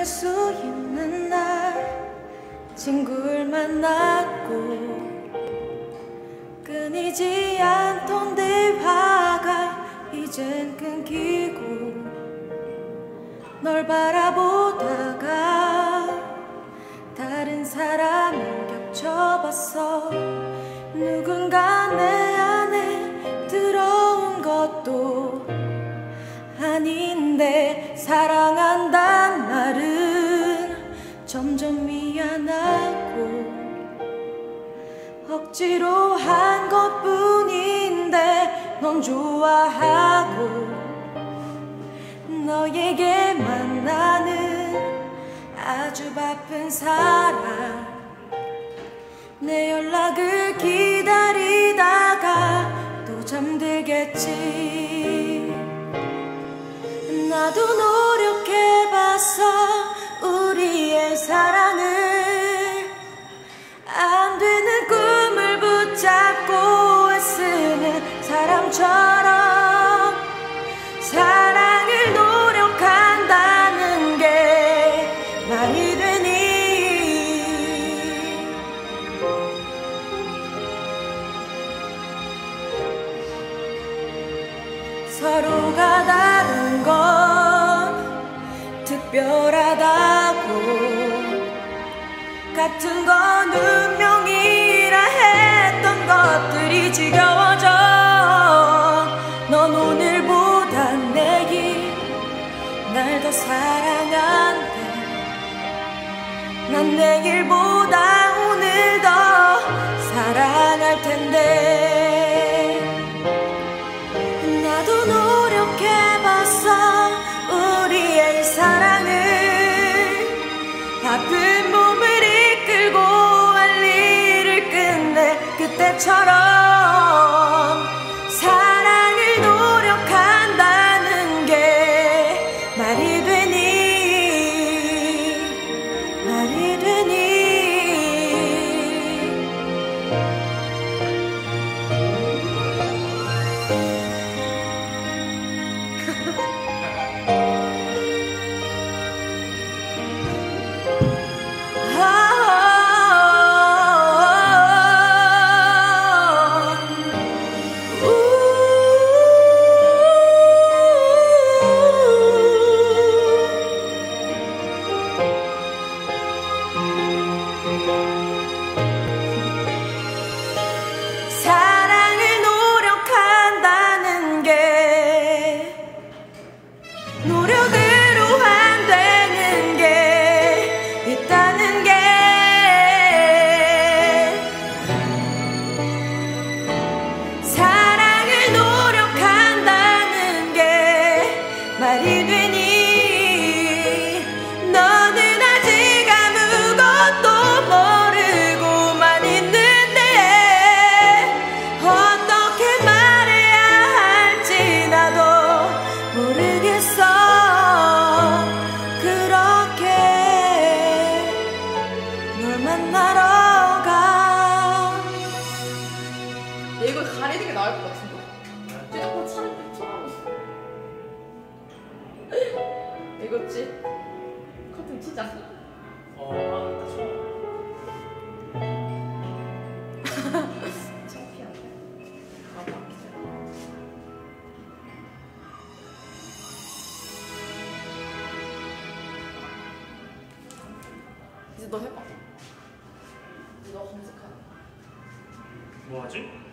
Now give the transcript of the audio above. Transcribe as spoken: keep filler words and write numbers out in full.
수 있는 날 친구를 만났고 끊이지 않던 대화가 이젠 끊기고 널 바라보다가 다른 사람을 겹쳐봤어. 누군가 내 안에 들어온 것도 아닌데 사랑한단 말은 점점 미안하고 억지로 한 것뿐인데 넌 좋아하고 너에게만 나는 아주 바쁜 사람. 내 연락을 기다리다가 또 잠들겠지. 나도 노력해봤어 우리의 사랑을. 안 되는 꿈을 붙잡고 애쓰는 사람처럼 사랑을 노력한다는 게 말이 되니. 서로가 다른 건 특별하다고 같은 건 운명이라 했던 것들이 지겨워져. 넌 오늘보다 내일 날 더 사랑한대. 난 내일보다 오늘 더 사랑할 텐데. 나도 노력해봤어 우리의 사랑을. 바쁜 몸을 이끌고 할 일을 끝내 그때처럼 사랑을 노력한다는 게 말이 되니. 말이 되니. 사랑을 노력한다는 게 노력으로 안 되는 게 있다는 게. 사랑을 노력한다는 게 말이 되니. 너는 아직 아무것도 모르고만 있는데 어떻게 말해야 할지 나도 모르겠어. 그렇게 널 만나러 가. 이거 가리는 게 나을 것 같은데. 휴대폰 차를 펼쳐놨어. 이거지? 커튼 치자. 어, 아, 창피한데. 아, 기다려. 이제 너 해봐. 이제 너 검색하는 거. 뭐 하지?